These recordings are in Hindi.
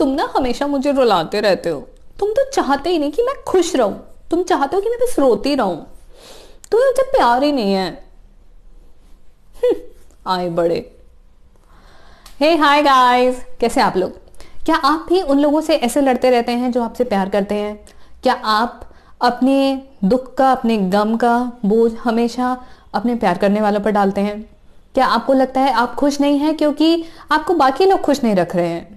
तुम ना हमेशा मुझे रुलाते रहते हो, तुम तो चाहते ही नहीं कि मैं खुश रहूं, तुम चाहते हो कि मैं बस रोती रहूं, तुम्हें मुझसे प्यार ही नहीं है। आए बड़े। हे हाय गाइस, कैसे आप लोग? क्या आप भी उन लोगों से ऐसे लड़ते रहते हैं जो आपसे प्यार करते हैं? क्या आप अपने दुख का, अपने गम का बोझ हमेशा अपने प्यार करने वालों पर डालते हैं? क्या आपको लगता है आप खुश नहीं हैं क्योंकि आपको बाकी लोग खुश नहीं रख रहे हैं?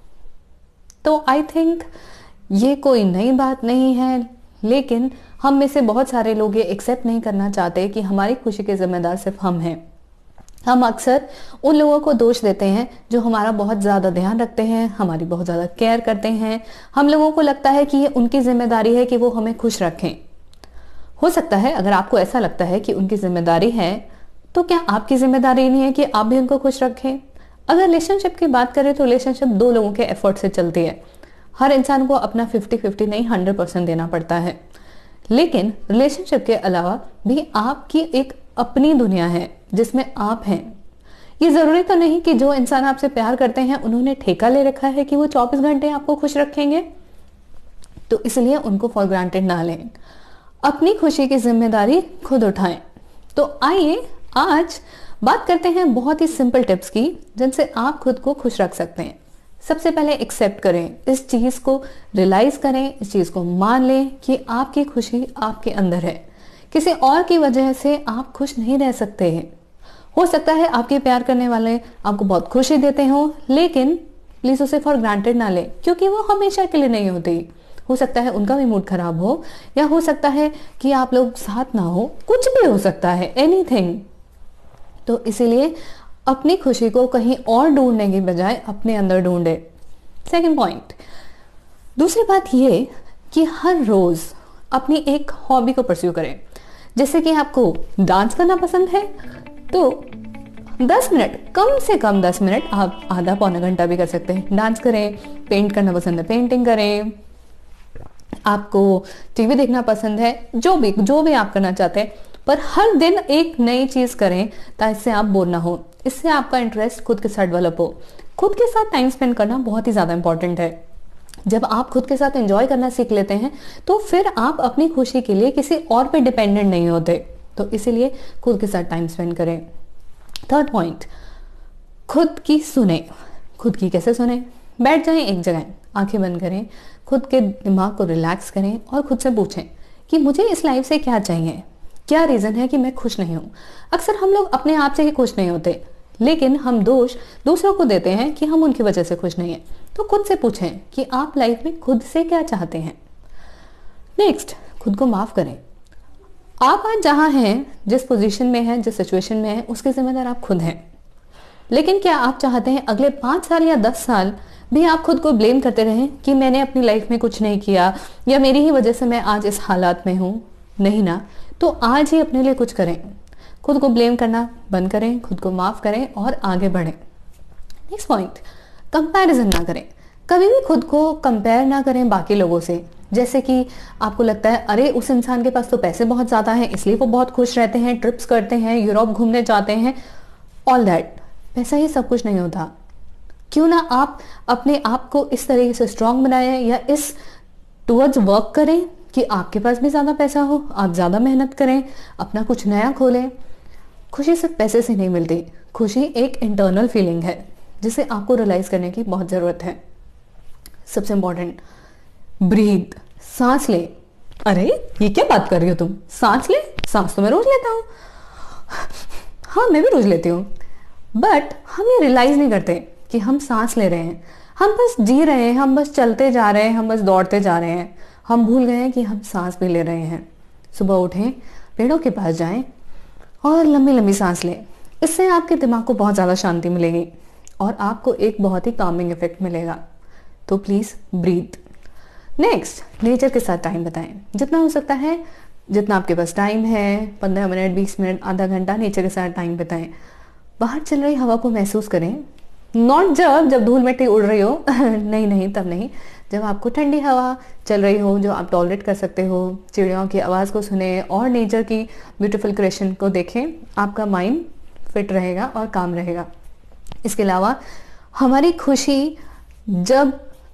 तो आई थिंक ये कोई नई बात नहीं है, लेकिन हम में से बहुत सारे लोग ये एक्सेप्ट नहीं करना चाहते कि हमारी खुशी के जिम्मेदार सिर्फ हम हैं। हम अक्सर उन लोगों को दोष देते हैं जो हमारा बहुत ज़्यादा ध्यान रखते हैं, हमारी बहुत ज़्यादा केयर करते हैं। हम लोगों को लगता है कि ये उनकी जिम्मेदारी है कि वो हमें खुश रखें। हो सकता है अगर आपको ऐसा लगता है कि उनकी जिम्मेदारी है, तो क्या आपकी जिम्मेदारी नहीं है कि आप भी उनको खुश रखें? अगर रिलेशनशिप की बात करें तो रिलेशनशिप दो लोगों के एफर्ट से चलती है। हर इंसान को अपना 50-50 नहीं 100% देना पड़ता है। लेकिन रिलेशनशिप के अलावा भी आपकी एक अपनी दुनिया है जिसमें आप हैं। ये जरूरी तो नहीं कि जो इंसान आपसे प्यार करते हैं उन्होंने ठेका ले रखा है कि वो 24 घंटे आपको खुश रखेंगे, तो इसलिए उनको फॉर ग्रांटेड ना लें। अपनी खुशी की जिम्मेदारी खुद उठाएं। तो आइए आज बात करते हैं बहुत ही सिंपल टिप्स की जिनसे आप खुद को खुश रख सकते हैं। सबसे पहले एक्सेप्ट करें, इस चीज को रियलाइज करें, इस चीज को मान लें कि आपकी खुशी आपके अंदर है। किसी और की वजह से आप खुश नहीं रह सकते हैं। हो सकता है आपके प्यार करने वाले आपको बहुत खुशी देते हो, लेकिन प्लीज उसे फॉर ग्रांटेड ना लें क्योंकि वो हमेशा के लिए नहीं होती। हो सकता है उनका भी मूड खराब हो, या हो सकता है कि आप लोग साथ ना हो, कुछ भी हो सकता है, एनीथिंग। तो इसीलिए अपनी खुशी को कहीं और ढूंढने की बजाय अपने अंदर ढूंढे। सेकंड पॉइंट, दूसरी बात ये कि हर रोज अपनी एक हॉबी को परस्यू करें। जैसे कि आपको डांस करना पसंद है तो 10 मिनट, कम से कम 10 मिनट, आप आधा पौना घंटा भी कर सकते हैं, डांस करें। पेंट करना पसंद है, पेंटिंग करें। आपको टीवी देखना पसंद है, जो भी आप करना चाहते हैं, पर हर दिन एक नई चीज करें ताकि इससे आप बोर ना हो, इससे आपका इंटरेस्ट खुद के साथ डेवलप हो। खुद के साथ टाइम स्पेंड करना बहुत ही ज्यादा इंपॉर्टेंट है। जब आप खुद के साथ एंजॉय करना सीख लेते हैं तो फिर आप अपनी खुशी के लिए किसी और पे डिपेंडेंट नहीं होते। तो इसीलिए खुद के साथ टाइम स्पेंड करें। थर्ड पॉइंट, खुद की सुने। खुद की कैसे सुने? बैठ जाएं एक जगह, आंखें बंद करें, खुद के दिमाग को रिलैक्स करें और खुद से पूछें कि मुझे इस लाइफ से क्या चाहिए, क्या रीजन है कि मैं खुश नहीं हूं। अक्सर हम लोग अपने आप से ही खुश नहीं होते, लेकिन हम दोष दूसरों को देते हैं कि हम उनकी वजह से खुश नहीं हैं। तो खुद से पूछें कि आप लाइफ में खुद से क्या चाहते हैं। नेक्स्ट, खुद को माफ करें। आप आज जहां हैं, जिस पोजीशन में हैं, जिस सिचुएशन में हैं, उसके जिम्मेदार आप खुद हैं। लेकिन क्या आप चाहते हैं अगले 5 साल या 10 साल भी आप खुद को ब्लेम करते रहें कि मैंने अपनी लाइफ में कुछ नहीं किया या मेरी ही वजह से मैं आज इस हालात में हूं? नहीं ना। तो आज ही अपने लिए कुछ करें, खुद को ब्लेम करना बंद करें, खुद को माफ करें और आगे बढ़ें। नेक्स्ट पॉइंट, कंपैरिजन ना करें। कभी भी खुद को कंपेयर ना करें बाकी लोगों से। जैसे कि आपको लगता है अरे उस इंसान के पास तो पैसे बहुत ज्यादा हैं इसलिए वो बहुत खुश रहते हैं, ट्रिप्स करते हैं, यूरोप घूमने जाते हैं, ऑल दैट। पैसा ही सब कुछ नहीं होता। क्यों ना आप अपने आप को इस तरीके से स्ट्रांग बनाएं या इस टुवर्ड्स वर्क करें कि आपके पास भी ज्यादा पैसा हो, आप ज्यादा मेहनत करें, अपना कुछ नया खोलें। खुशी सिर्फ पैसे से नहीं मिलती, खुशी एक इंटरनल फीलिंग है जिसे आपको रियलाइज करने की बहुत जरूरत है। सबसे इंपॉर्टेंट, ब्रीथ, सांस ले। अरे ये क्या बात कर रही हो तुम? सांस ले? सांस तो मैं रोज लेता हूँ। हाँ मैं भी रोज लेती हूँ, बट हम ये रियलाइज नहीं करते कि हम सांस ले रहे हैं। हम बस जी रहे हैं, हम बस चलते जा रहे हैं, हम बस दौड़ते जा रहे हैं। हम भूल गए हैं कि हम सांस भी ले रहे हैं। सुबह उठें, पेड़ों के पास जाएं और लंबी लंबी सांस लें। इससे आपके दिमाग को बहुत ज़्यादा शांति मिलेगी और आपको एक बहुत ही कामिंग इफेक्ट मिलेगा। तो प्लीज़ ब्रीथ। नेक्स्ट, नेचर के साथ टाइम बिताएं। जितना हो सकता है, जितना आपके पास टाइम है, 15 मिनट, 20 मिनट, आधा घंटा नेचर के साथ टाइम बिताएं। बाहर चल रही हवा को महसूस करें। नॉट जब धूल मिट्टी उड़ रही हो नहीं, तब नहीं। जब आपको ठंडी हवा चल रही हो जो आप टॉलरेट कर सकते हो, चिड़ियों की आवाज़ को सुने और नेचर की ब्यूटीफुल क्रिएशन को देखें, आपका माइंड फिट रहेगा और काम रहेगा। इसके अलावा हमारी खुशी जब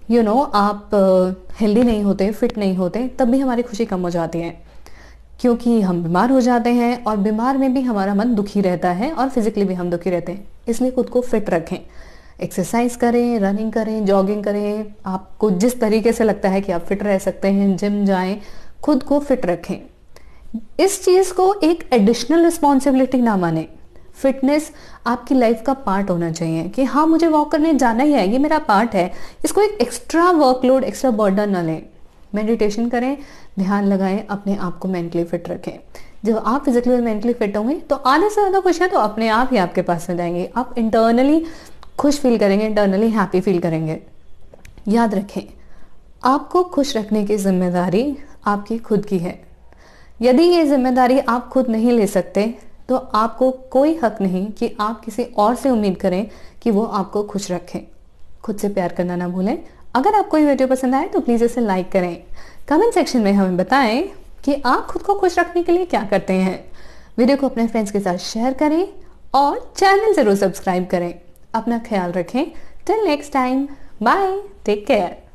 आप हेल्दी नहीं होते, फिट नहीं होते, तब भी हमारी खुशी कम हो जाती है, क्योंकि हम बीमार हो जाते हैं और बीमार में भी हमारा मन दुखी रहता है और फिजिकली भी हम दुखी रहते हैं। इसलिए खुद को फिट रखें, एक्सरसाइज करें, रनिंग करें, जॉगिंग करें, आपको जिस तरीके से लगता है कि आप फिट रह सकते हैं, जिम जाएं, खुद को फिट रखें। इस चीज़ को एक एडिशनल रिस्पॉन्सिबिलिटी ना माने। फिटनेस आपकी लाइफ का पार्ट होना चाहिए कि हाँ मुझे वॉक करने जाना ही है, ये मेरा पार्ट है। इसको एक एक्स्ट्रा वर्कलोड, एक्स्ट्रा बर्डन ना लें। मेडिटेशन करें, ध्यान लगाएं, अपने आप को मेंटली फिट रखें। जब आप फिजिकली और मेंटली फिट होंगे तो आने से ज़्यादा खुशियाँ तो अपने आप ही आपके पास आ जाएंगी। आप इंटरनली खुश फील करेंगे, इंटरनली हैप्पी फील करेंगे। याद रखें, आपको खुश रखने की जिम्मेदारी आपकी खुद की है। यदि ये जिम्मेदारी आप खुद नहीं ले सकते तो आपको कोई हक नहीं कि आप किसी और से उम्मीद करें कि वो आपको खुश रखें। खुद से प्यार करना ना भूलें। अगर आपको ये वीडियो पसंद आए तो प्लीज़ इसे लाइक करें। कमेंट सेक्शन में हमें बताएं कि आप खुद को खुश रखने के लिए क्या करते हैं। वीडियो को अपने फ्रेंड्स के साथ शेयर करें और चैनल ज़रूर सब्सक्राइब करें। अपना ख्याल रखें। Till next time, bye, take care.